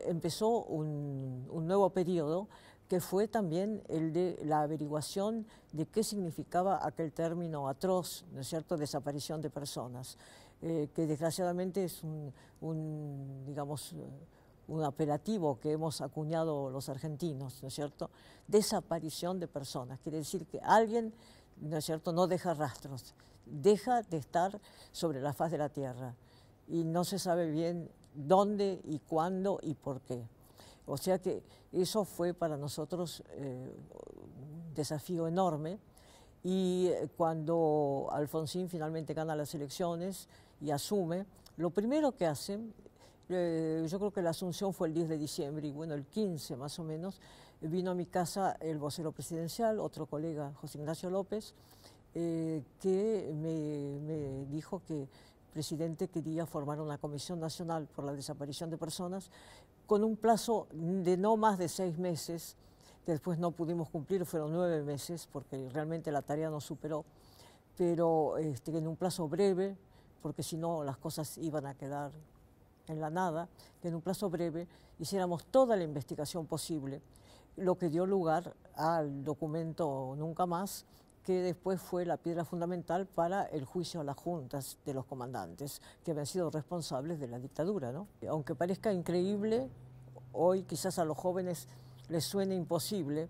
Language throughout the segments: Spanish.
empezó un nuevo periodo que fue también el de la averiguación de qué significaba aquel término atroz, ¿no es cierto?, desaparición de personas, que desgraciadamente es digamos, un apelativo que hemos acuñado los argentinos, ¿no es cierto? Desaparición de personas, quiere decir que alguien, ¿no es cierto?, no deja rastros, deja de estar sobre la faz de la tierra y no se sabe bien dónde y cuándo y por qué. O sea que eso fue para nosotros un desafío enorme y cuando Alfonsín finalmente gana las elecciones y asume, lo primero que hace, yo creo que la asunción fue el 10 de diciembre y bueno, el 15 más o menos, vino a mi casa el vocero presidencial, otro colega, José Ignacio López, que me dijo que el presidente quería formar una comisión nacional por la desaparición de personas con un plazo de no más de 6 meses, que después no pudimos cumplir, fueron 9 meses, porque realmente la tarea nos superó, pero en un plazo breve, porque si no las cosas iban a quedar en la nada, que en un plazo breve hiciéramos toda la investigación posible, lo que dio lugar al documento Nunca Más, que después fue la piedra fundamental para el juicio a las juntas de los comandantes, que habían sido responsables de la dictadura, ¿no? Aunque parezca increíble, hoy quizás a los jóvenes les suene imposible,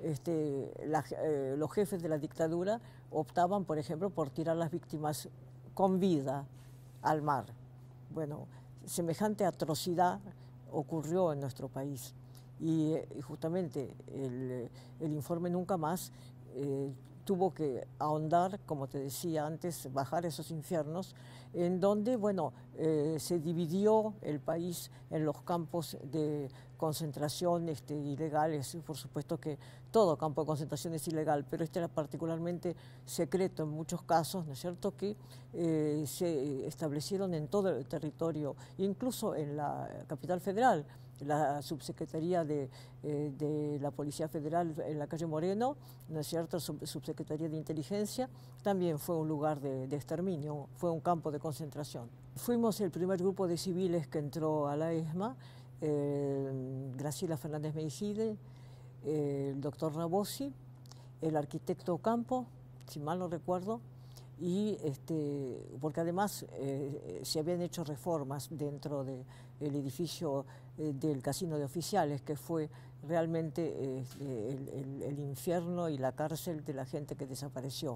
los jefes de la dictadura optaban, por ejemplo, por tirar las víctimas con vida al mar. Bueno, semejante atrocidad ocurrió en nuestro país y justamente el informe Nunca Más tuvo que ahondar, como te decía antes, bajar esos infiernos, en donde, bueno, se dividió el país en los campos de concentración ilegales. Por supuesto que todo campo de concentración es ilegal, pero este era particularmente secreto en muchos casos, ¿no es cierto?, que se establecieron en todo el territorio, incluso en la capital federal. La subsecretaría de la Policía Federal en la calle Moreno, ¿no es cierto?, subsecretaría de Inteligencia, también fue un lugar de exterminio, fue un campo de concentración. Fuimos el primer grupo de civiles que entró a la ESMA, Graciela Fernández Meijide, el doctor Rabosi, el arquitecto Ocampo, si mal no recuerdo, y porque además se habían hecho reformas dentro del edificio del Casino de Oficiales, que fue realmente el infierno y la cárcel de la gente que desapareció.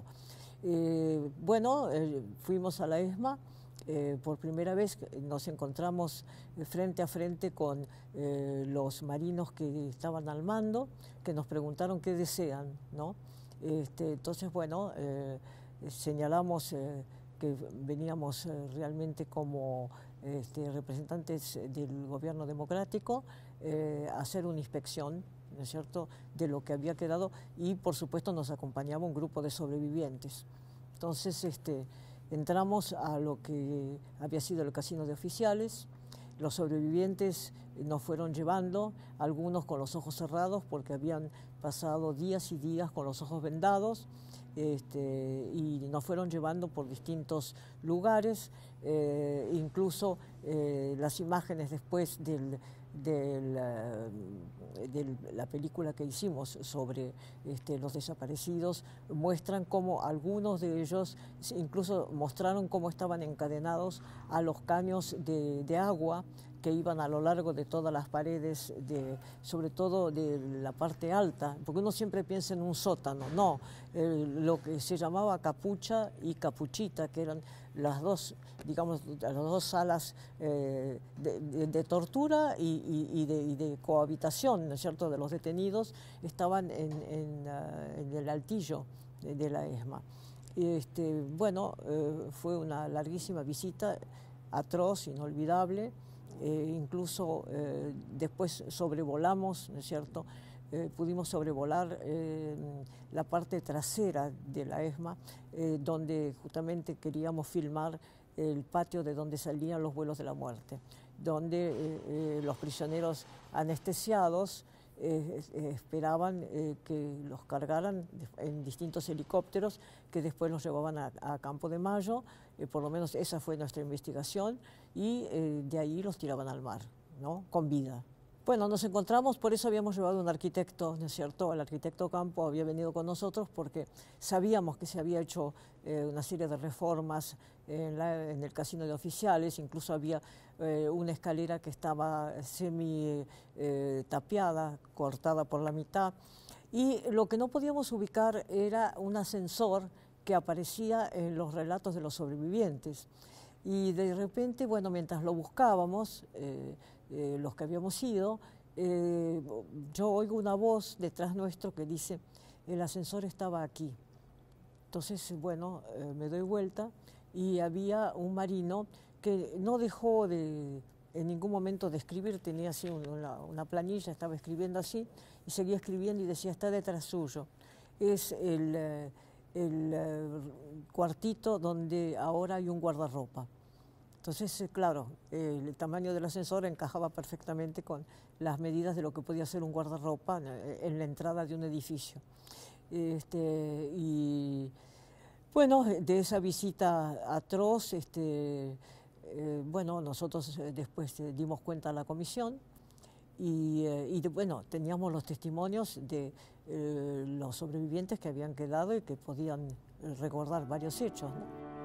Fuimos a la ESMA, por primera vez nos encontramos frente a frente con los marinos que estaban al mando, que nos preguntaron qué desean, ¿no? Entonces, bueno, señalamos que veníamos realmente como representantes del gobierno democrático a hacer una inspección, ¿no es cierto?, de lo que había quedado, y por supuesto nos acompañaba un grupo de sobrevivientes. Entonces entramos a lo que había sido el Casino de Oficiales. Los sobrevivientes nos fueron llevando, algunos con los ojos cerrados porque habían pasado días y días con los ojos vendados, y nos fueron llevando por distintos lugares, incluso las imágenes después de la película que hicimos sobre los desaparecidos muestran cómo algunos de ellos incluso mostraron cómo estaban encadenados a los caños de agua que iban a lo largo de todas las paredes, sobre todo de la parte alta, porque uno siempre piensa en un sótano, no, lo que se llamaba capucha y capuchita, que eran las dos, digamos, las dos salas de tortura y de cohabitación, ¿no es cierto?, de los detenidos, estaban en el altillo de la ESMA. Fue una larguísima visita, atroz, inolvidable. Incluso después sobrevolamos, ¿no es cierto?, pudimos sobrevolar la parte trasera de la ESMA, donde justamente queríamos filmar el patio de donde salían los vuelos de la muerte, donde los prisioneros anestesiados esperaban que los cargaran en distintos helicópteros que después los llevaban a Campo de Mayo, por lo menos esa fue nuestra investigación, y de ahí los tiraban al mar, ¿no?, con vida. Bueno, nos encontramos, por eso habíamos llevado un arquitecto, ¿no es cierto? El arquitecto Campo había venido con nosotros porque sabíamos que se había hecho una serie de reformas en el casino de oficiales, incluso había una escalera que estaba semi tapiada, cortada por la mitad, y lo que no podíamos ubicar era un ascensor que aparecía en los relatos de los sobrevivientes. Y de repente, bueno, mientras lo buscábamos, los que habíamos ido, yo oigo una voz detrás nuestro que dice, el ascensor estaba aquí. Entonces, bueno, me doy vuelta y había un marino que no dejó de, en ningún momento de escribir, tenía así una planilla, estaba escribiendo así, y seguía escribiendo y decía, está detrás suyo. Es el cuartito donde ahora hay un guardarropa. Entonces, claro, el tamaño del ascensor encajaba perfectamente con las medidas de lo que podía ser un guardarropa en la entrada de un edificio. Y bueno, de esa visita atroz, bueno, nosotros después dimos cuenta a la comisión bueno, teníamos los testimonios de los sobrevivientes que habían quedado y que podían recordar varios hechos, ¿no?